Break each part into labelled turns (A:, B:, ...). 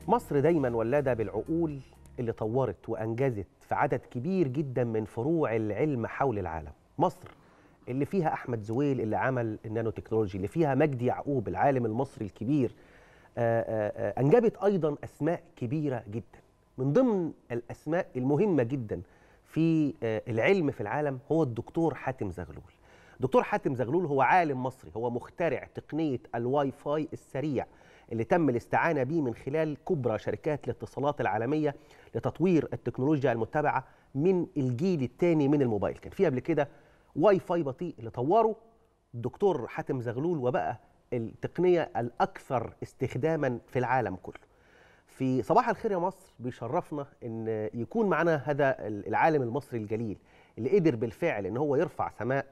A: مصر دايما ولادة بالعقول اللي طورت وأنجزت في عدد كبير جدا من فروع العلم حول العالم. مصر اللي فيها أحمد زويل اللي عمل النانو تكنولوجي، اللي فيها مجدي يعقوب العالم المصري الكبير، أنجبت أيضا أسماء كبيرة جدا. من ضمن الأسماء المهمة جدا في العلم في العالم هو الدكتور حاتم زغلول. دكتور حاتم زغلول هو عالم مصري، هو مخترع تقنية الواي فاي السريع اللي تم الاستعانة به من خلال كبرى شركات الاتصالات العالمية لتطوير التكنولوجيا المتبعة من الجيل الثاني من الموبايل. كان في قبل كده واي فاي بطيء اللي طوره الدكتور حاتم زغلول وبقى التقنية الأكثر استخداما في العالم كله. في صباح الخير يا مصر بيشرفنا ان يكون معنا هذا العالم المصري الجليل اللي قدر بالفعل ان هو يرفع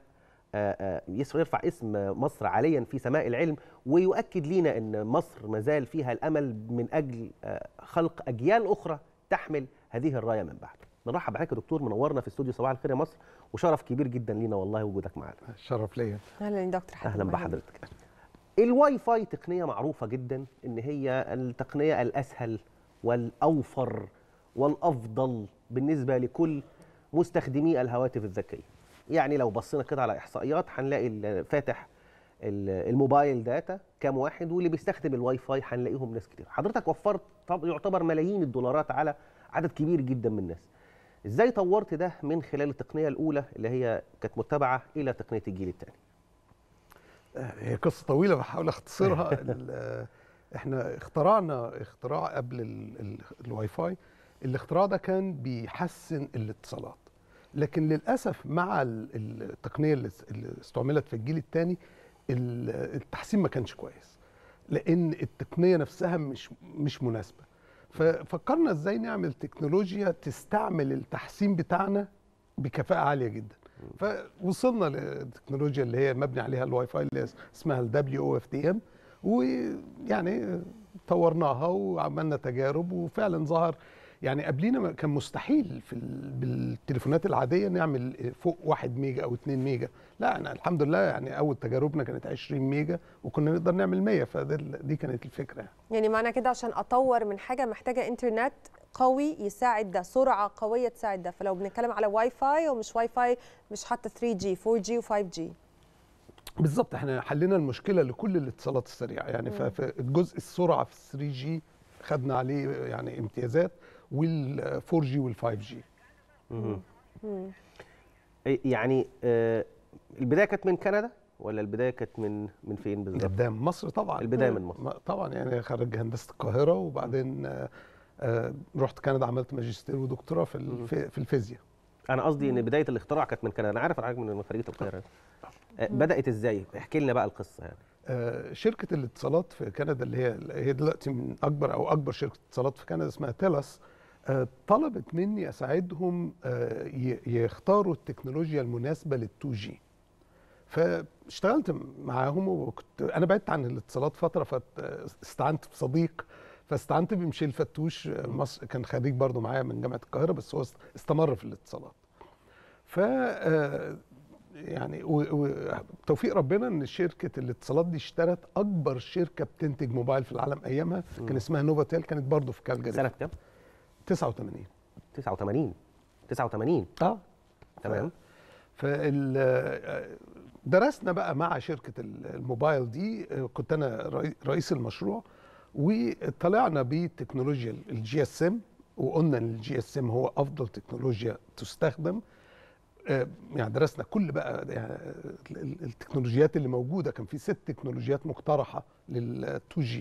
A: اسم مصر عاليا في سماء العلم، ويؤكد لينا ان مصر مازال فيها الامل من اجل خلق اجيال اخرى تحمل هذه الرايه من بعد. نرحب بحضرتك يا دكتور، منورنا في استوديو صباح الخير يا مصر، وشرف كبير جدا لينا والله وجودك معانا.
B: الشرف ليا.
C: اهلا يا دكتور حاتم.
A: اهلا بحضرتك. الواي فاي تقنيه معروفه جدا ان هي التقنيه الاسهل والاوفر والافضل بالنسبه لكل مستخدمي الهواتف الذكيه. يعني لو بصينا كده على احصائيات هنلاقي فاتح الموبايل داتا كام واحد، واللي بيستخدم الواي فاي هنلاقيهم ناس كتير. حضرتك وفرت يعتبر ملايين الدولارات على عدد كبير جدا من الناس. ازاي طورت ده من خلال التقنيه الاولى اللي هي كانت متبعه الى تقنيه الجيل الثاني؟
B: هي قصه طويله بحاول اختصرها. احنا اخترعنا اختراع قبل الواي فاي. الاختراع ده كان بيحسن الاتصالات، لكن للاسف مع التقنيه اللي استعملت في الجيل الثاني التحسين ما كانش كويس، لان التقنيه نفسها مش مناسبه. ففكرنا ازاي نعمل تكنولوجيا تستعمل التحسين بتاعنا بكفاءه عاليه جدا. فوصلنا للتكنولوجيا اللي هي مبني عليها الواي فاي اللي اسمها WOFDM، ويعني طورناها وعملنا تجارب وفعلا ظهر. يعني قبلينا كان مستحيل بالتليفونات العاديه نعمل فوق 1 ميجا او 2 ميجا. لا، انا الحمد لله يعني اول تجاربنا كانت 20 ميجا وكنا نقدر نعمل 100. فدي كانت الفكره.
C: يعني معنى كده عشان اطور من حاجه محتاجه انترنت قوي يساعد ده، سرعه قويه تساعد ده. فلو بنتكلم على واي فاي ومش واي فاي، مش حتى 3G 4G و5G.
B: بالظبط، احنا حلينا المشكله لكل الاتصالات السريعه. يعني في الجزء السرعه في 3G خدنا عليه يعني امتيازات، وال4G وال5G.
A: يعني البدايه كانت من كندا ولا البدايه كانت من فين بالظبط؟
B: البدايه من مصر طبعا.
A: البدايه من مصر
B: طبعا. يعني خريج هندسه القاهره، وبعدين رحت كندا عملت ماجستير ودكتوراه في الفيزياء.
A: انا قصدي ان بدايه الاختراع كانت من كندا. انا عارف حضرتك من خريجه القاهره. بدات ازاي؟ احكي لنا بقى القصه يعني.
B: شركه الاتصالات في كندا اللي هي دلوقتي من اكبر شركه اتصالات في كندا اسمها تيلس، طلبت مني اساعدهم يختاروا التكنولوجيا المناسبه لل2G. فاشتغلت معاهم، وكنت انا بعدت عن الاتصالات فتره، فاستعنت بصديق، فاستعنت بمشيل فتوش مصر، كان خريج برضو معايا من جامعه القاهره، بس هو استمر في الاتصالات. ف يعني وتوفيق ربنا ان شركه الاتصالات دي اشترت اكبر شركه بتنتج موبايل في العالم ايامها، كان اسمها نوفاتيل، كانت برضو في كالجاري.
A: سنه كام؟
B: 89.
A: 89 تمام.
B: درسنا بقى مع شركه الموبايل دي، كنت انا رئيس المشروع، وطلعنا بتكنولوجيا الGSM، وقلنا ان الGSM هو افضل تكنولوجيا تستخدم. يعني درسنا كل بقى يعني التكنولوجيات اللي موجوده. كان في 6 تكنولوجيات مقترحه لل2G.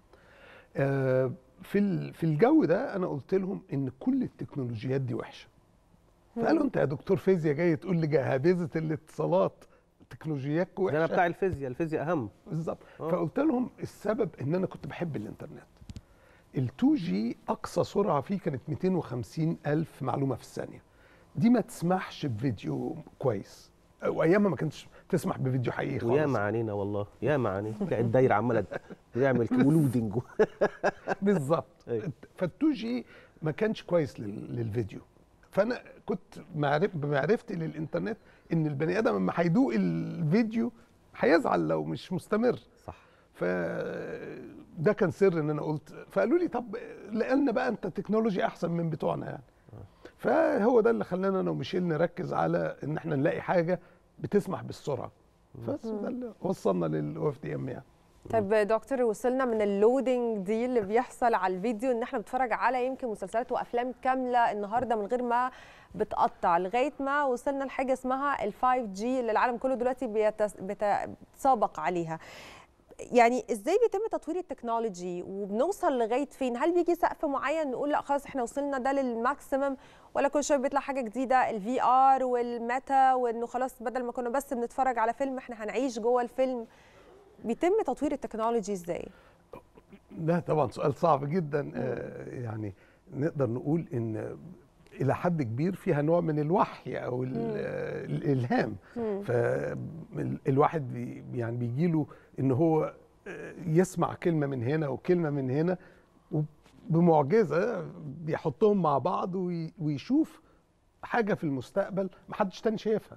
B: في الجو ده انا قلت لهم ان كل التكنولوجيات دي وحشه. فقالوا انت يا دكتور فيزياء جاي تقول لي جهابذه الاتصالات تكنولوجيات وحشه؟
A: انا بتاع الفيزياء اهم.
B: بالظبط. فقلت لهم السبب ان انا كنت بحب الانترنت. ال2G اقصى سرعه فيه كانت 250,000 معلومه في الثانيه. دي ما تسمحش بفيديو كويس، وايامها ما كانتش تسمح بفيديو حقيقي خالص.
A: ويا معانينا والله، يا معاني تلاقي الدايره عماله بيعمل ولودنج.
B: بالظبط. فال2G ما كانش كويس للفيديو. فانا كنت بمعرفتي للانترنت ان البني ادم لما هيدوق الفيديو هيزعل لو مش مستمر.
A: صح.
B: ده كان سر ان انا قلت، فقالوا لي طب لان بقى انت تكنولوجي احسن من بتوعنا يعني. فهو ده اللي خلانا انا وميشيل نركز على ان احنا نلاقي حاجه بتسمح بالسرعه، بس ده اللي وصلنا للاو اف دي ام يعني.
C: طيب دكتور، وصلنا من اللودنج دي اللي بيحصل على الفيديو ان احنا بنتفرج على يمكن مسلسلات وافلام كامله النهارده من غير ما بتقطع، لغايه ما وصلنا لحاجه اسمها ال 5G اللي العالم كله دلوقتي بيتسابق عليها. يعني ازاي بيتم تطوير التكنولوجي وبنوصل لغايه فين؟ هل بيجي سقف معين نقول لا خلاص احنا وصلنا ده للماكسيمم، ولا كل شويه بيطلع حاجه جديده، الفي ار والميتا، وانه خلاص بدل ما كنا بس بنتفرج على فيلم احنا هنعيش جوه الفيلم؟ بيتم تطوير التكنولوجي ازاي؟
B: ده طبعا سؤال صعب جدا. يعني نقدر نقول ان الى حد كبير فيها نوع من الوحي او الالهام. فالواحد يعني بيجي له ان هو يسمع كلمه من هنا وكلمه من هنا، وبمعجزه بيحطهم مع بعض ويشوف حاجه في المستقبل محدش تاني شايفها.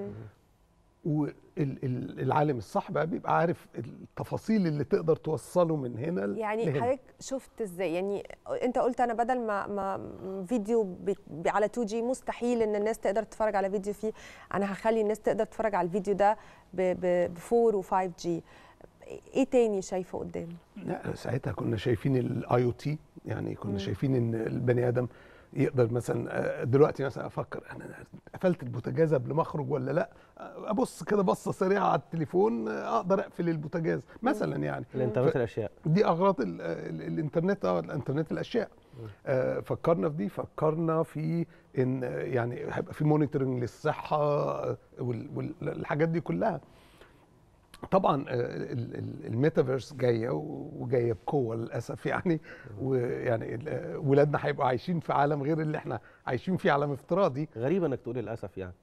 B: والعالم الصح بقى بيبقى عارف التفاصيل اللي تقدر توصله من هنا
C: يعني
B: لهنا.
C: حضرتك شفت ازاي؟ يعني انت قلت انا بدل ما فيديو على 2G مستحيل ان الناس تقدر تتفرج على فيديو فيه، انا هخلي الناس تقدر تتفرج على الفيديو ده ب 4 و 5G. ايه تاني شايفه قدام؟
B: لا ساعتها كنا شايفين الاي او تي، يعني كنا شايفين ان البني ادم يقدر مثلا دلوقتي مثلا افكر انا قفلت البوتاجاز قبل ما اخرج ولا لا، ابص كده بصه سريعه على التليفون اقدر اقفل البوتاجاز مثلا. يعني
A: الانترنت الاشياء
B: دي اغراض الانترنت، الانترنت الاشياء. فكرنا في دي، فكرنا في ان يعني هيبقى في مونيتورنج للصحه والحاجات دي كلها. طبعا الميتافيرس جايه وجايه بقوه للاسف يعني. ويعني ولادنا هيبقوا عايشين في عالم غير اللي احنا عايشين فيه، عالم افتراضي.
A: غريب انك تقول للاسف يعني،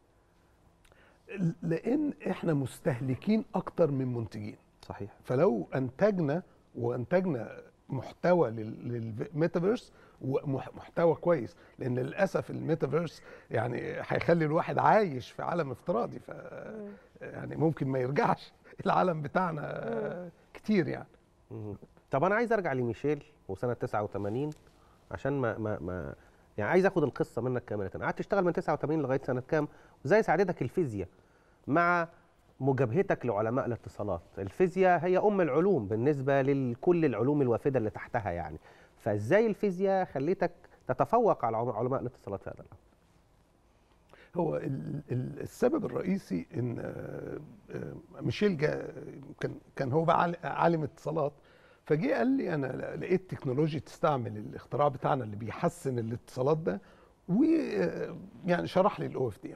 B: لان احنا مستهلكين اكتر من منتجين.
A: صحيح.
B: فلو انتجنا محتوى للميتافيرس ومحتوى كويس، لان للاسف الميتافيرس يعني هيخلي الواحد عايش في عالم افتراضي، ف يعني ممكن ما يرجعش العالم بتاعنا كتير يعني.
A: طب انا عايز ارجع لميشيل وسنه 89 عشان ما يعني عايز اخد القصه منك كامله. قعدت تشتغل من 89 لغايه سنه كام؟ وازاي ساعدتك الفيزياء مع مجابهتك لعلماء الاتصالات؟ الفيزياء هي ام العلوم بالنسبه لكل العلوم الوافده اللي تحتها يعني، فازاي الفيزياء خليتك تتفوق على علماء الاتصالات في هذا الامر؟
B: هو السبب الرئيسي ان ميشيل كان هو بقى عالم اتصالات، فجه قال لي انا لقيت تكنولوجيا تستعمل الاختراع بتاعنا اللي بيحسن الاتصالات ده، ويعني شرح لي الاو اف دي ام.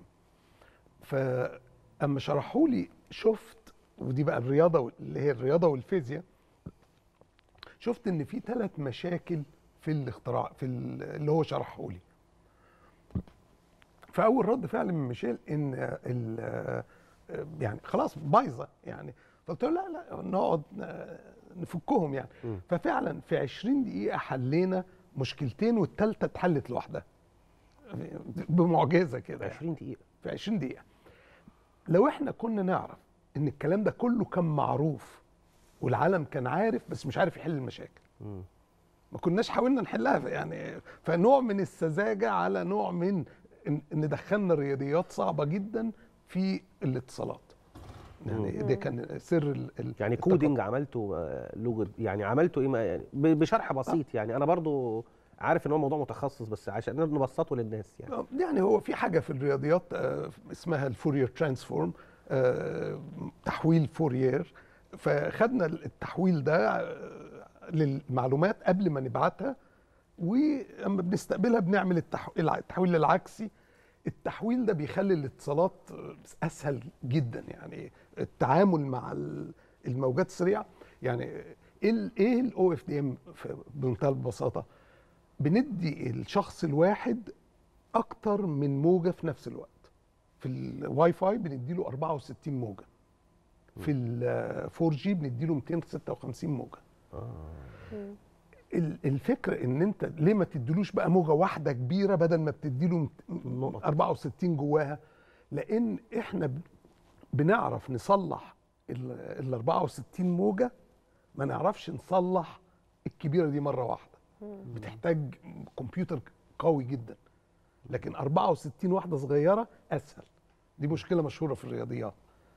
B: فاما شرحوا لي شفت، ودي بقى الرياضه اللي هي الرياضه والفيزياء، شفت ان في 3 مشاكل في الاختراع في اللي هو شرحه لي. فاول رد فعل من ميشيل ان يعني خلاص بايظه يعني. فقلت له لا نقعد نفكهم يعني. ففعلا في 20 دقيقه حلينا مشكلتين والثالثه اتحلت لوحدها بمعجزه كده.
A: 20 دقيقه؟
B: في 20 دقيقه. لو احنا كنا نعرف ان الكلام ده كله كان معروف والعالم كان عارف بس مش عارف يحل المشاكل، ما كناش حاولنا نحلها يعني. فنوع من السذاجه على نوع من ان دخلنا رياضيات صعبه جدا في الاتصالات. يعني ده كان سر
A: يعني كودينج عملته لغه، يعني عملته ايه يعني بشرح بسيط يعني. انا برضو عارف ان هو موضوع متخصص بس عشان نبسطه للناس يعني.
B: يعني هو في حاجه في الرياضيات اسمها الفورير ترانسفورم، تحويل فورير. فخدنا التحويل ده للمعلومات قبل ما نبعتها، واما بنستقبلها بنعمل التحويل العكسي. التحويل ده بيخلي الاتصالات اسهل جدا، يعني التعامل مع الموجات السريعه. يعني ايه الاو اف دي ام بمنتهى البساطه؟ بندي الشخص الواحد اكتر من موجه في نفس الوقت. في الواي فاي بندي له 64 موجه، في ال 4G بندي له 256 موجه. الفكره ان انت ليه ما تديلوش بقى موجه واحده كبيره بدل ما بتديله 64 جواها؟ لان احنا بنعرف نصلح ال 64 موجه، ما نعرفش نصلح الكبيره دي مره واحده، بتحتاج كمبيوتر قوي جدا. لكن 64 واحده صغيره اسهل. دي مشكله مشهوره في الرياضيات.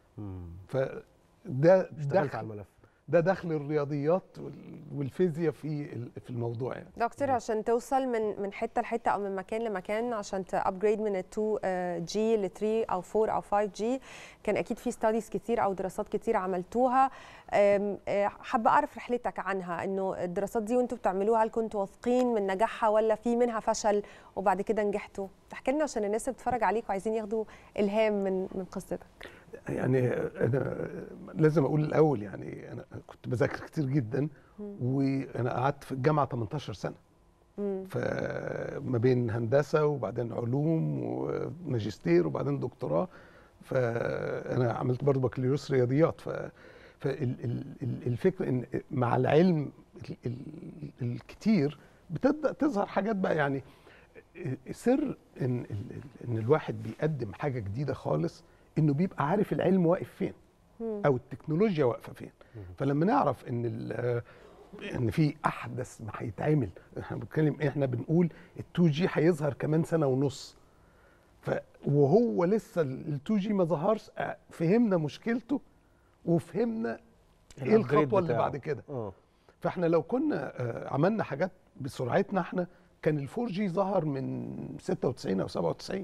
B: فده
A: اشتغلت على الملف.
B: ده دخل الرياضيات والفيزياء في الموضوع يعني.
C: دكتور، عشان توصل من حته لحته او من مكان لمكان، عشان تابجريد من ال 2 جي ل 3 او 4 او 5 جي، كان اكيد في ستاديز كتير او دراسات كتير عملتوها. حابه اعرف رحلتك عنها، انه الدراسات دي وانتم بتعملوها هل كنتوا واثقين من نجاحها ولا في منها فشل وبعد كده نجحتوا؟ تحكي لنا عشان الناس اللي بتتفرج عليك وعايزين ياخدوا الهام من قصتك.
B: يعني انا لازم اقول الاول، يعني انا كنت بذاكر كتير جدا، وانا قعدت في الجامعه 18 سنه. فما بين هندسه وبعدين علوم وماجستير وبعدين دكتوراه. فانا عملت برضه بكالوريوس رياضيات. فالفكره ان مع العلم الكتير بتبدا تظهر حاجات بقى. يعني سر ان الواحد بيقدم حاجه جديده خالص، انه بيبقى عارف العلم واقف فين او التكنولوجيا واقفه فين. فلما نعرف ان في احدث ما هيتعمل، احنا بنقول ال2 جي هيظهر كمان سنه ونص، وهو لسه ال2 جي ما ظهرش، فهمنا مشكلته وفهمنا ايه الخطوه اللي بعد كده. فاحنا لو كنا عملنا حاجات بسرعتنا احنا، كان ال4 جي ظهر من 96 او 97.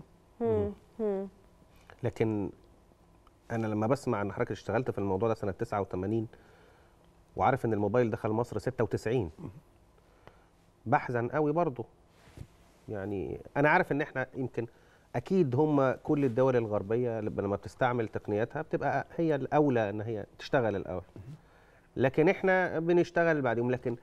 A: لكن انا لما بسمع ان حضرتك اشتغلت في الموضوع ده سنه 89 وعارف ان الموبايل دخل مصر 96، بحزن قوي برضه. يعني انا عارف ان احنا يمكن اكيد هم كل الدول الغربيه لما بتستعمل تقنياتها بتبقى هي الاولى ان هي تشتغل الاول، لكن احنا بنشتغل بعدهم. لكن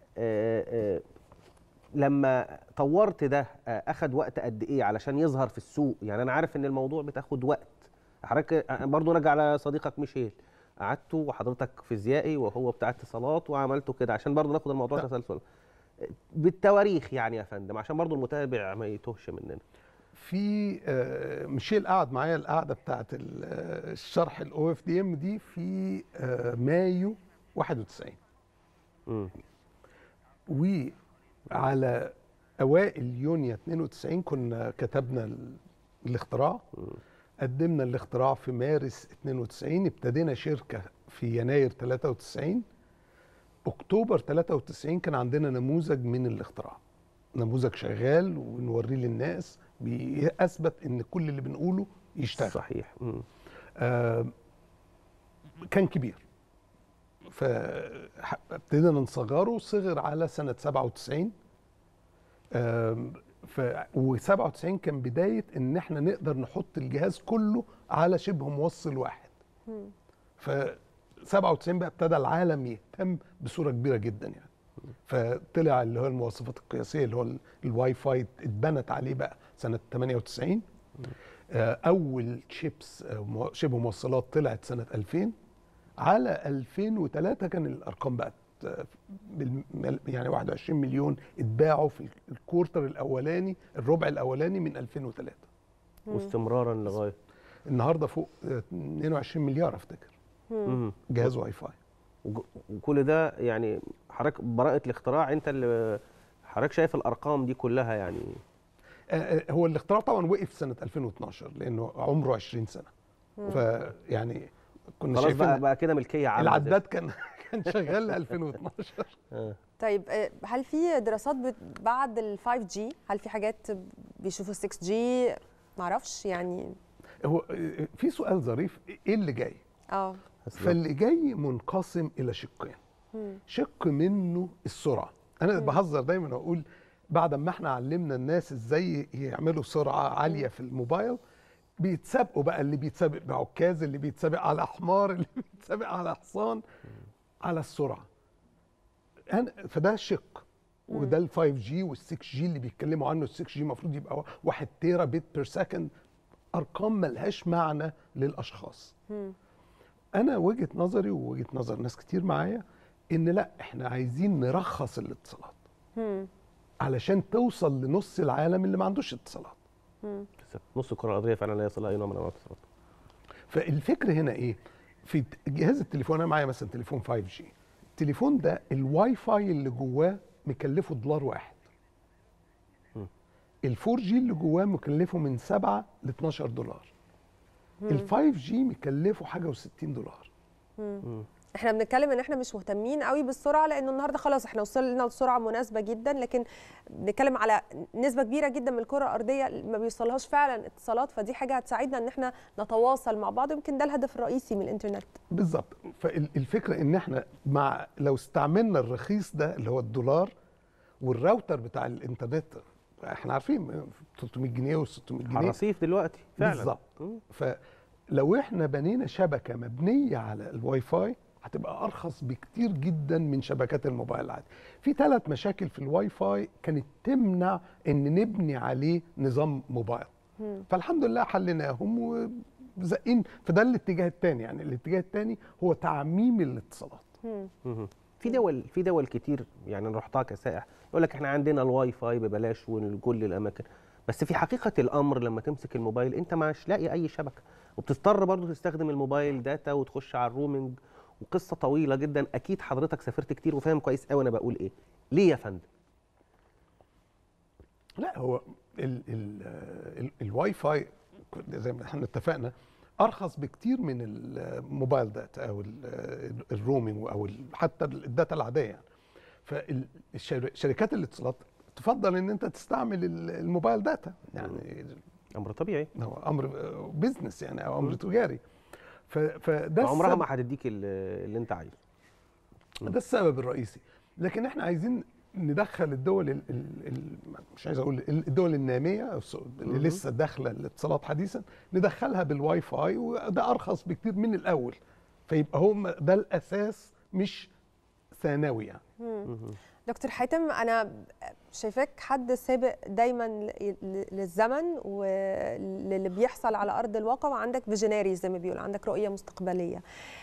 A: لما طورت ده اخد وقت قد ايه علشان يظهر في السوق؟ يعني انا عارف ان الموضوع بتاخد وقت. حضرتك برضه راجع على صديقك ميشيل، قعدتوا وحضرتك فيزيائي وهو بتاع اتصالات وعملتوا كده عشان برضه ناخد الموضوع تسلسل بالتواريخ يعني يا فندم، عشان برضه المتابع ما يتوهش مننا.
B: في ميشيل قعد معايا القعده بتاعت الشرح الاو اف دي ام دي في مايو 91. وعلى اوائل يونيو 92 كنا كتبنا الاختراع. قدمنا الاختراع في مارس 92. ابتدينا شركه في يناير 93. اكتوبر 93 كان عندنا نموذج من الاختراع، نموذج شغال ونوريه للناس بيثبت ان كل اللي بنقوله يشتغل.
A: صحيح.
B: كان كبير، فابتدينا نصغره. صغر على سنه 97. و97 كان بدايه ان احنا نقدر نحط الجهاز كله على شبه موصل واحد. ف 97 بقى ابتدى العالم يهتم بصوره كبيره جدا يعني. فطلع اللي هو المواصفات القياسيه اللي هو الواي فاي، اتبنت عليه بقى سنه 98. اول شيبس شبه موصلات طلعت سنه 2000. على 2003 كان الارقام بقت يعني 21 مليون اتباعوا في الكورتر الاولاني، الربع الاولاني من 2003،
A: واستمرارا لغايه
B: النهارده فوق 22 مليار افتكر جهاز واي فاي.
A: وكل ده يعني حضرتك براءة الاختراع، انت اللي حضرتك شايف الارقام دي كلها يعني؟
B: هو الاختراع طبعا وقف سنه 2012 لانه عمره 20 سنه. فيعني كنا
A: خلاص
B: شايفين
A: بقى كده ملكيه عامه.
B: العداد كان شغال ل 2012.
C: طيب هل في دراسات بعد ال 5 جي؟ هل في حاجات بيشوفوا 6 جي؟ معرفش يعني.
B: هو في سؤال ظريف، ايه اللي جاي؟ فاللي جاي منقسم الى شقين. شق منه السرعه. انا بهزر دايما واقول بعد ما احنا علمنا الناس ازاي يعملوا سرعه عاليه في الموبايل، بيتسابقوا بقى، اللي بيتسابق بعكاز، اللي بيتسابق على حمار، اللي بيتسابق على حصان، على السرعه. فده شق. وده ال5 جي وال6 جي اللي بيتكلموا عنه. ال6 جي المفروض يبقى 1 تيرا بت بير سكند، ارقام ملهاش معنى للاشخاص. انا وجهه نظري ووجهه نظر ناس كتير معايا ان لا، احنا عايزين نرخص الاتصالات علشان توصل لنص العالم اللي ما عندوش اتصالات.
A: نص الكره الارضيه فعلا لا يصلها اي نوع من انواع الاتصالات.
B: فالفكره هنا ايه؟ في جهاز التليفون، انا معايا مثلا تليفون 5 جي، التليفون ده الواي فاي اللي جواه مكلفه $1. ال4 جي اللي جواه مكلفه من 7 ل $12. ال5 جي مكلفه حاجه و$60.
C: احنا بنتكلم ان احنا مش مهتمين قوي بالسرعه، لانه النهارده خلاص احنا وصلنا لسرعه مناسبه جدا، لكن بنتكلم على نسبه كبيره جدا من الكره الارضيه ما بيوصلهاش فعلا اتصالات، فدي حاجه هتساعدنا ان احنا نتواصل مع بعض، يمكن ده الهدف الرئيسي من الانترنت.
B: بالظبط. فالفكره ان احنا لو استعملنا الرخيص ده اللي هو $1 والراوتر بتاع الانترنت احنا عارفين 300 جنيه و600 جنيه
A: الرصيف دلوقتي فعلا.
B: بالظبط. فلو احنا بنينا شبكه مبنيه على الواي فاي هتبقى ارخص بكتير جدا من شبكات الموبايل العادي. في 3 مشاكل في الواي فاي كانت تمنع ان نبني عليه نظام موبايل، فالحمد لله حليناهم وزقين. فده الاتجاه الثاني، يعني الاتجاه الثاني هو تعميم الاتصالات.
A: في دول كتير، يعني انا رحتها كسائح، يقول لك احنا عندنا الواي فاي ببلاش ولكل الاماكن، بس في حقيقه الامر لما تمسك الموبايل انت مش لاقي اي شبكه، وبتضطر برضه تستخدم الموبايل داتا وتخش على الرومنج، وقصه طويله جدا. اكيد حضرتك سافرت كتير وفاهم كويس قوي انا بقول ايه. ليه يا فندم؟
B: لا، هو الواي فاي زي ما احنا اتفقنا ارخص بكتير من الموبايل داتا او الرومينج او حتى الداتا العاديه يعني. فالشركات الاتصالات تفضل ان انت تستعمل الموبايل داتا، يعني
A: امر طبيعي،
B: هو امر بيزنس يعني او امر تجاري. فده
A: عمرها ما هتديك اللي انت عايزه.
B: ده السبب الرئيسي. لكن احنا عايزين ندخل الدول مش عايز اقول الدول الناميه اللي لسه داخله الاتصالات حديثا، ندخلها بالواي فاي، وده ارخص بكتير من الاول، فيبقى هم ده الاساس مش ثانوي يعني.
C: دكتور حاتم، انا شايفاك حد سابق دايما للزمن وللي بيحصل على ارض الواقع، وعندك فيجناري زي ما بيقول، عندك رؤيه مستقبليه.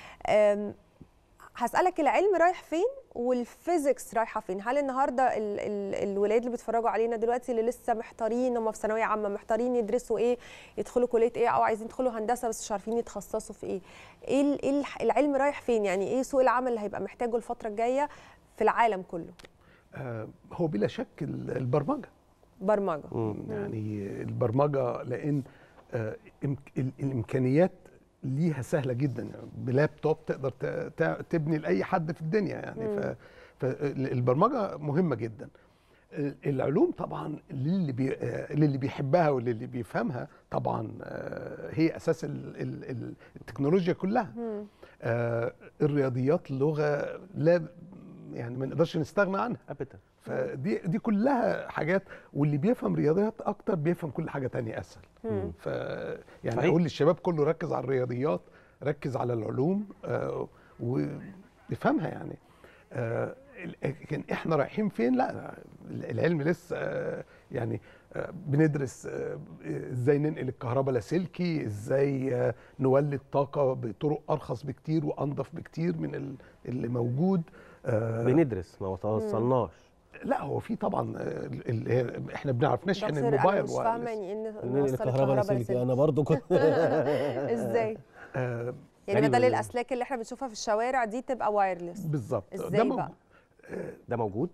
C: هسألك، العلم رايح فين والفيزيكس رايحه فين؟ هل النهارده الولاد اللي بيتفرجوا علينا دلوقتي اللي لسه محتارين، هم في ثانويه عامه محتارين يدرسوا ايه، يدخلوا كليه ايه، او عايزين يدخلوا هندسه بس مش عارفين يتخصصوا في ايه العلم رايح فين؟ يعني ايه سوق العمل اللي هيبقى محتاجه الفتره الجايه في العالم كله؟
B: هو بلا شك البرمجه.
C: يعني
B: البرمجه، لان الامكانيات ليها سهله جدا، يعني بلابتوب تقدر تبني لاي حد في الدنيا يعني. فالبرمجه مهمه جدا. العلوم طبعا للي بيحبها وللي بيفهمها طبعا هي اساس التكنولوجيا كلها. الرياضيات لغه لا يعني ما نقدرش نستغنى عنها
A: ابدا.
B: فدي كلها حاجات، واللي بيفهم رياضيات اكتر بيفهم كل حاجه تانية اسهل. يعني صحيح. اقول للشباب كله ركز على الرياضيات، ركز على العلوم ويفهمها يعني. لكن احنا رايحين فين؟ لا، العلم لسه يعني بندرس ازاي ننقل الكهرباء لاسلكي، ازاي نولد طاقه بطرق ارخص بكتير وانظف بكتير من اللي موجود.
A: بندرس، ما وصلناش.
B: لا، هو في طبعا احنا بنعرف نشحن الموبايل.
C: انا مش فاهمه يعني ان نوصل
A: الكهرباء لاسلكي. انا برضو كنت
C: ازاي؟ يعني بدل الاسلاك اللي احنا بنشوفها في الشوارع دي تبقى وايرلس.
B: بالظبط.
C: ازاي بقى؟
A: ده موجود.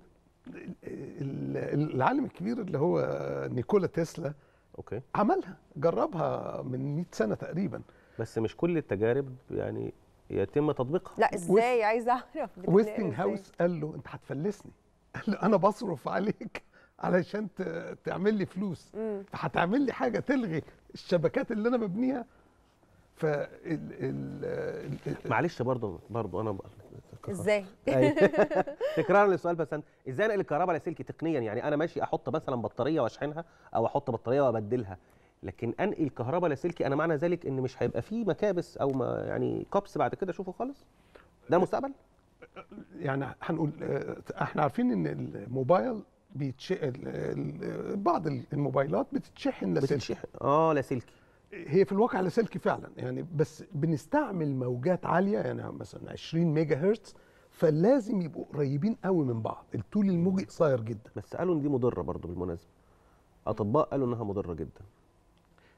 B: العالم الكبير اللي هو نيكولا تسلا
A: اوكي
B: عملها، جربها من 100 سنه تقريبا،
A: بس مش كل التجارب يعني يتم تطبيقها.
C: لا ازاي؟ عايزه اعرف.
B: ويستنج هاوس قال له انت هتفلسني، قال له انا بصرف عليك علشان تعمل لي فلوس، فهتعمل لي حاجه تلغي الشبكات اللي انا مبنيها.
A: معلش برضو انا
C: ازاي؟
A: تكرار للسؤال، بس ازاي انقل الكهرباء لاسلكي تقنيا؟ يعني انا ماشي احط مثلا بطاريه واشحنها، او احط بطاريه وابدلها، لكن انقل الكهرباء لاسلكي انا معنى ذلك ان مش هيبقى فيه مكابس او يعني كابس بعد كده اشوفه خالص؟ ده المستقبل؟
B: يعني هنقول احنا عارفين ان الموبايل بعض الموبايلات بتتشحن لاسلكي.
A: لاسلكي.
B: هي في الواقع لاسلكي فعلا يعني، بس بنستعمل موجات عاليه، يعني مثلا 20 ميجا هرتز، فلازم يبقوا قريبين قوي من بعض، الطول الموجي قصير جدا.
A: بس قالوا ان دي مضره برضو بالمناسبه، اطباء قالوا انها مضره جدا.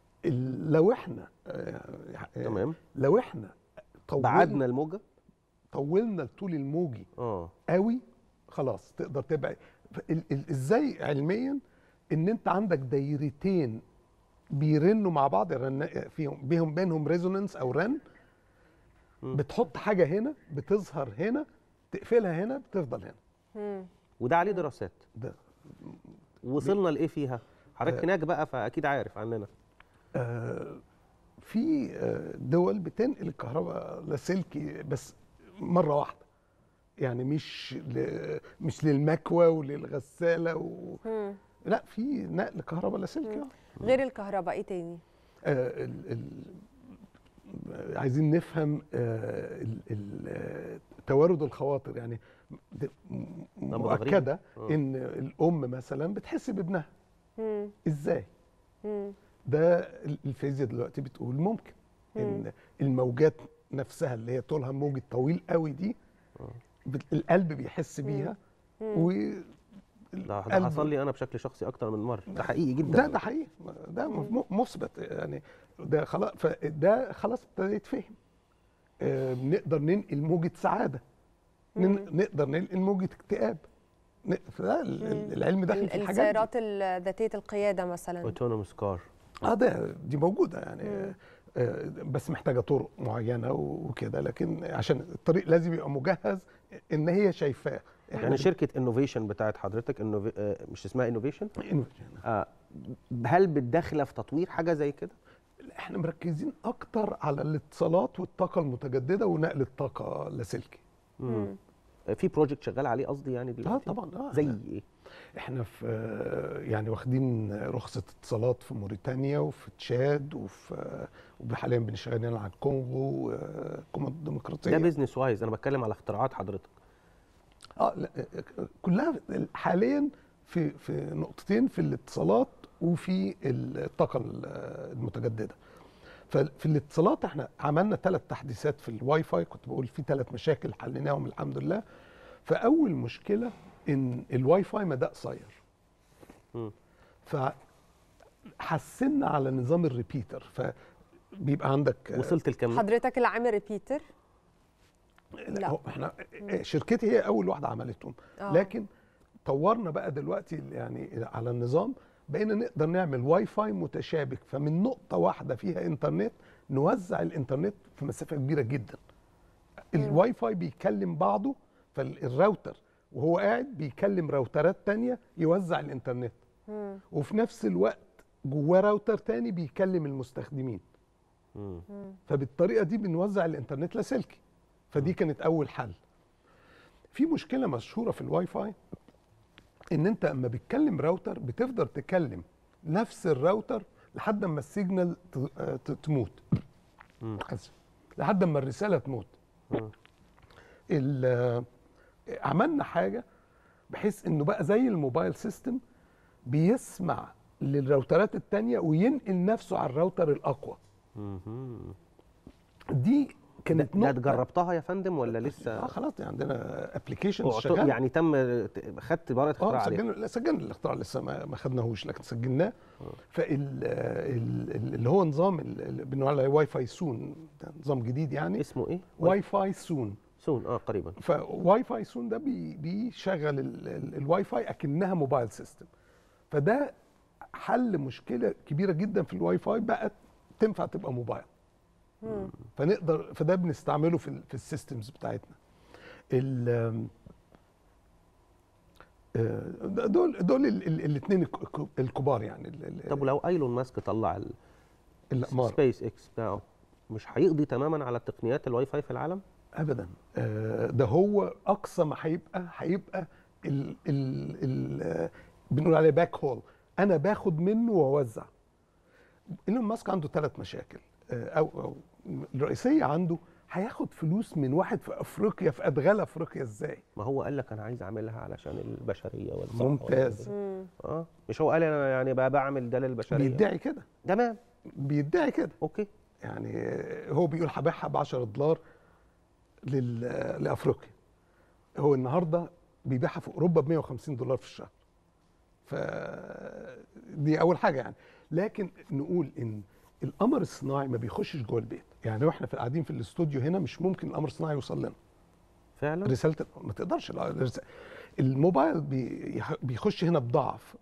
B: لو احنا
A: تمام،
B: لو احنا
A: بعدنا الموجه
B: طولنا الطول الموجي قوي خلاص تقدر تبعد. ازاي علميا ان انت عندك دايرتين بيرنوا مع بعض، فيهم بينهم ريزونانس او رن، بتحط حاجه هنا بتظهر هنا، تقفلها هنا بتفضل هنا.
A: وده عليه دراسات.
B: ده
A: وصلنا لايه فيها؟ حضرتك هناك بقى فاكيد عارف عننا.
B: في دول بتنقل الكهرباء لاسلكي بس مره واحده، يعني مش للمكوى وللغساله لا، في نقل كهرباء لاسلكي.
C: غير الكهرباء ايه تاني؟
B: عايزين نفهم توارد الخواطر، يعني مؤكده ان الام مثلا بتحس بابنها ازاي. ده الفيزياء دلوقتي بتقول ممكن ان الموجات نفسها اللي هي طولها موج طويل قوي دي القلب بيحس بيها.
A: ده حصل لي انا بشكل شخصي اكتر من مره. ده حقيقي جدا.
B: ده حقيقي، ده مثبت يعني. ده خلاص، فده خلاص ابتدى يتفهم. نقدر ننقل موجة سعادة، نقدر ننقل موجة اكتئاب. العلم داخل في الحاجات دي.
C: السيارات ذاتية القيادة مثلا،
A: اوتونوموس كار.
B: دي موجودة يعني. بس محتاجة طرق معينة وكده، لكن عشان الطريق لازم يبقى مجهز ان هي شايفاه.
A: يعني شركة انوفيشن بتاعت حضرتك مش اسمها انوفيشن؟ هل بتدخل في تطوير حاجة زي كده؟
B: احنا مركزين اكتر على الاتصالات والطاقة المتجددة ونقل الطاقة لاسلكي.
A: في بروجكت شغال عليه قصدي يعني دلوقتي؟
B: طبعا.
A: زي ايه؟
B: احنا في يعني واخدين رخصة اتصالات في موريتانيا وفي تشاد وحاليا بنشتغل على الكونغو والكونغو الديمقراطية.
A: ده بيزنس وايز، انا بتكلم على اختراعات حضرتك.
B: لا، كلها حاليا في نقطتين، في الاتصالات وفي الطاقة المتجددة. ففي الاتصالات احنا عملنا 3 تحديثات في الواي فاي، كنت بقول في 3 مشاكل حليناهم الحمد لله. فأول مشكلة ان الواي فاي مدى قصير، فحسنا على نظام الريبيتر، فبيبقى عندك
A: وصلت الكم؟
C: حضرتك اللي عامل ريبيتر؟
B: لا، احنا شركتي هي اول واحده عملتهم. لكن طورنا بقى دلوقتي يعني على النظام، بقينا نقدر نعمل واي فاي متشابك، فمن نقطه واحده فيها انترنت نوزع الانترنت في مسافه كبيره جدا. الواي فاي بيكلم بعضه، فالراوتر وهو قاعد بيكلم راوترات تانية يوزع الانترنت، وفي نفس الوقت جواه راوتر تاني بيكلم المستخدمين. فبالطريقه دي بنوزع الانترنت لاسلكي. فدي كانت اول حل. في مشكله مشهوره في الواي فاي ان انت اما بتكلم راوتر بتفضل تكلم نفس الراوتر لحد ما السيجنال تموت، لحد ما الرساله تموت. عملنا حاجه بحيث انه بقى زي الموبايل سيستم، بيسمع للراوترات التانية وينقل نفسه على الراوتر الاقوى. دي كانت
A: نقطة. جربتها يا فندم ولا لسه؟
B: خلاص، عندنا ابلكيشن شغال.
A: يعني خدت براءة اختراع عليه؟
B: سجلنا الاختراع، لسه ما خدناهوش لكن سجلناه. اللي هو نظام اللي بنقول عليه واي فاي سون، ده نظام جديد يعني.
A: اسمه ايه؟
B: واي فاي سون.
A: قريبا.
B: فواي فاي سون ده بيشغل الواي فاي اكنها موبايل سيستم. فده حل مشكلة كبيرة جدا في الواي فاي، بقت تنفع تبقى موبايل. فده بنستعمله في السيستمز بتاعتنا. دول الاثنين الكبار يعني.
A: طب ولو ايلون ماسك طلع سبيس اكس بتاعه، مش هيقضي تماما على التقنيات الواي فاي في العالم؟
B: ابدا. ده هو اقصى ما هيبقى بنقول عليه باك هول، انا باخد منه واوزع. ايلون ماسك عنده 3 مشاكل. او الرئيسيه عنده، هياخد فلوس من واحد في افريقيا، في ادغال افريقيا ازاي؟
A: ما هو قال لك انا عايز اعملها علشان البشريه والصحه.
B: ممتاز.
A: مش هو قال انا يعني بقى بعمل ده للبشريه؟
B: بيدعي كده.
A: تمام،
B: بيدعي كده.
A: اوكي.
B: يعني هو بيقول هبيعها ب $10 لافريقيا. هو النهارده بيبيعها في اوروبا ب $150 في الشهر. فدي اول حاجه يعني. لكن نقول ان القمر الصناعي ما بيخشش جوه البيت، يعني واحنا قاعدين في الاستوديو هنا مش ممكن القمر الصناعي يوصل لنا.
A: فعلا
B: رساله ما تقدرش الموبايل بيخش هنا بضعف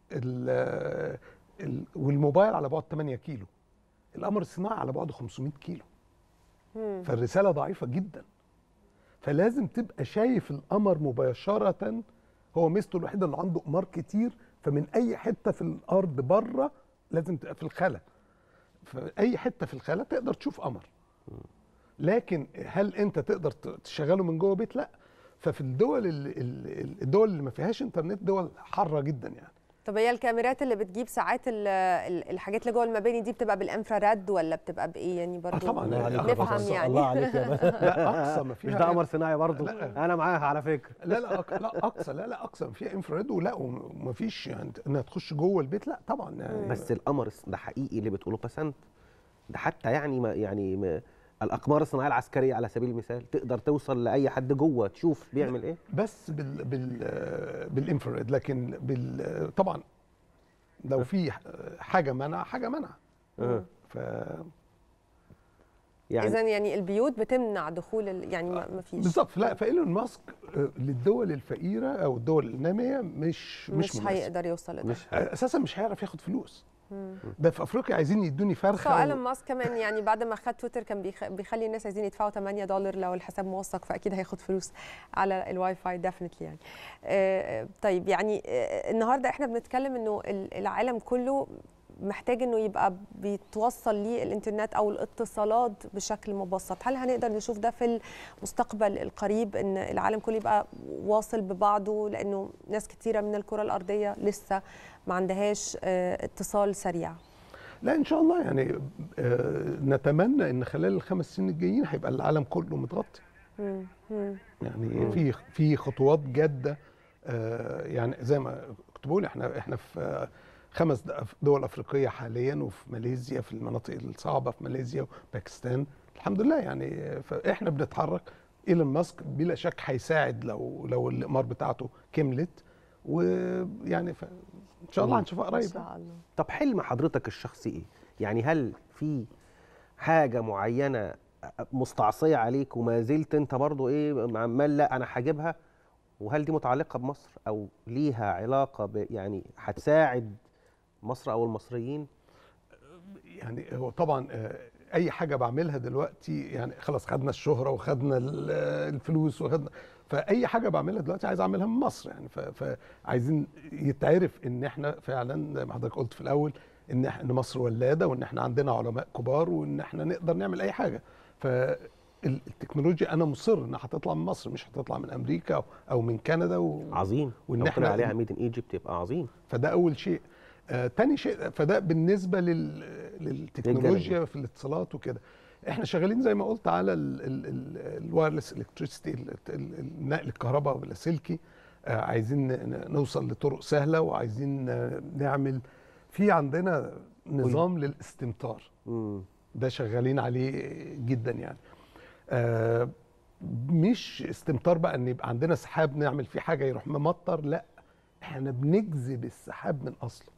B: والموبايل على بعد 8 كيلو، القمر الصناعي على بعد 500 كيلو. فالرساله ضعيفه جدا، فلازم تبقى شايف القمر مباشره. هو ميزته الوحيده انه عنده اقمار كتير، فمن اي حته في الارض بره لازم تبقى في الخلا، فاي حته في الخلا تقدر تشوف قمر. لكن هل انت تقدر تشغله من جوه بيت؟ لا. ففي الدول اللي ما فيهاش انترنت دول حاره جدا يعني.
C: طب هي الكاميرات اللي بتجيب ساعات الحاجات اللي جوه المباني دي بتبقى بالانفراريد ولا بتبقى بايه يعني برضو؟
B: طبعا
C: نفهم يعني.
A: الله عليك يا باشا.
B: لا اقصى ما فيها
A: مش ده قمر صناعي برضو؟ انا معاها على فكره.
B: لا اقصى، لا اقصى ما فيها انفراريد، ولا وما فيش يعني انها تخش جوه البيت، لا طبعا يعني.
A: بس القمر ده حقيقي اللي بتقوله بسنت، ده حتى يعني الاقمار الصناعيه العسكريه على سبيل المثال تقدر توصل لاي حد جوه تشوف بيعمل ايه،
B: بس بالانفراريد. لكن طبعا لو في حاجه منع ف
C: اذا يعني البيوت بتمنع دخول يعني ما فيش
B: بالظبط. لا، فايلون ماسك للدول الفقيره او الدول الناميه مش
C: هيقدر يوصل لده،
B: اساسا مش هيعرف ياخد فلوس. ده في افريقيا عايزين يدوني فرخه.
C: ايلون ماسك كمان يعني بعد ما خد تويتر كان بيخلي الناس عايزين يدفعوا $8 لو الحساب موثق، فاكيد هياخد فلوس على الواي فاي ديفنتلي يعني. طيب يعني النهارده احنا بنتكلم انه العالم كله محتاج انه يبقى بيتوصل ليه الانترنت او الاتصالات بشكل مبسط. هل هنقدر نشوف ده في المستقبل القريب ان العالم كله يبقى واصل ببعضه، لانه ناس كتيره من الكره الارضيه لسه ما عندهاش اتصال سريع؟
B: لا ان شاء الله يعني نتمنى ان خلال ال5 سنين الجايين هيبقى العالم كله متغطي. يعني في خطوات جاده. يعني زي ما كنت بقول احنا في 5 دول افريقيه حاليا، وفي ماليزيا في المناطق الصعبه في ماليزيا وباكستان الحمد لله يعني. فاحنا بنتحرك. ايلون ماسك بلا شك هيساعد لو الاقمار بتاعته كملت، ويعني ان شاء الله هنشوفها قريب.
C: ان شاء الله.
A: طب حلم حضرتك الشخصي ايه؟ يعني هل في حاجه معينه مستعصيه عليك وما زلت انت برضو عمال لا انا هجيبها، وهل دي متعلقه بمصر او ليها علاقه يعني هتساعد مصر او المصريين؟
B: يعني هو طبعا اي حاجه بعملها دلوقتي يعني خلاص خدنا الشهره وخدنا الفلوس وخدنا، فاي حاجه بعملها دلوقتي عايز اعملها من مصر يعني. فعايزين يتعرف ان احنا فعلا زي ما حضرتك قلت في الاول ان مصر ولاده، وان احنا عندنا علماء كبار، وان احنا نقدر نعمل اي حاجه. فالتكنولوجيا انا مصر انها هتطلع من مصر، مش هتطلع من امريكا او من كندا.
A: عظيم.
B: وان احنا
A: عليها ميد ان ايجيبت يبقى عظيم.
B: فده اول شيء. تاني شيء، فده بالنسبه للتكنولوجيا في الاتصالات وكده. احنا شغالين زي ما قلت على الوايرلس الكتريستي، نقل الكهرباء باللاسلكي. عايزين نوصل لطرق سهله، وعايزين نعمل في عندنا نظام للاستمطار. ده شغالين عليه جدا يعني. مش استمطار بقى ان يبقى عندنا سحاب نعمل فيه حاجه يروح ممطر، لا احنا بنجذب السحاب من اصله.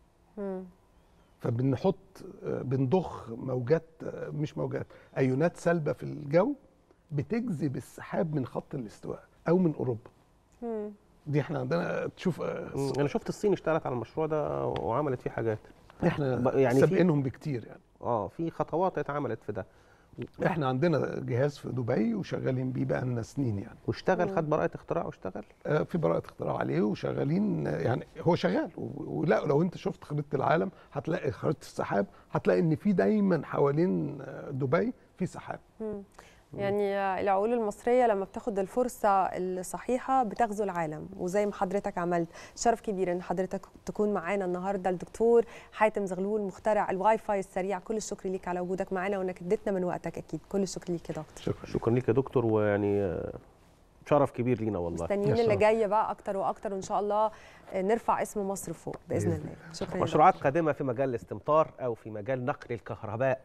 B: بنضخ موجات، مش موجات، ايونات سالبه في الجو بتجذب السحاب من خط الاستواء او من اوروبا. دي احنا عندنا تشوف.
A: انا شفت الصين اشتغلت على المشروع ده وعملت فيه حاجات،
B: احنا يعني سابقينهم بكتير يعني.
A: في خطوات اتعملت في ده.
B: احنا عندنا جهاز في دبي وشغالين بيه بقى لنا سنين يعني.
A: واشتغل، خد براءة اختراع واشتغل.
B: في براءة اختراع عليه وشغالين يعني. هو شغال. ولا لو انت شفت خريطة العالم هتلاقي خريطة السحاب، هتلاقي ان في دايما حوالين دبي في سحاب.
C: يعني العقول المصرية لما بتاخد الفرصة الصحيحة بتغزو العالم، وزي ما حضرتك عملت. شرف كبير ان حضرتك تكون معانا النهارده. الدكتور حاتم زغلول، مخترع الواي فاي السريع، كل الشكر ليك على وجودك معانا وانك اديتنا من وقتك. اكيد كل الشكر ليك يا دكتور.
A: شكرا ليك يا دكتور، ويعني شرف كبير لينا والله.
C: مستنيين اللي جاي بقى اكتر واكتر، وان شاء الله نرفع اسم مصر فوق باذن الله. شكرا.
A: مشروعات قادمة في مجال الاستمطار او في مجال نقل الكهرباء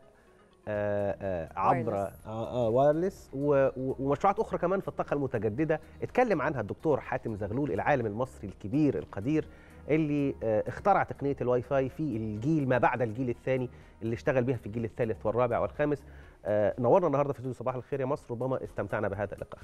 A: عبر وايرلس، ومشروعات اخرى كمان في الطاقه المتجدده اتكلم عنها الدكتور حاتم زغلول، العالم المصري الكبير القدير اللي اخترع تقنيه الواي فاي في الجيل ما بعد الجيل الثاني، اللي اشتغل بها في الجيل الثالث والرابع والخامس. نورنا النهارده في استوديو صباح الخير يا مصر، ربما استمتعنا بهذا اللقاء.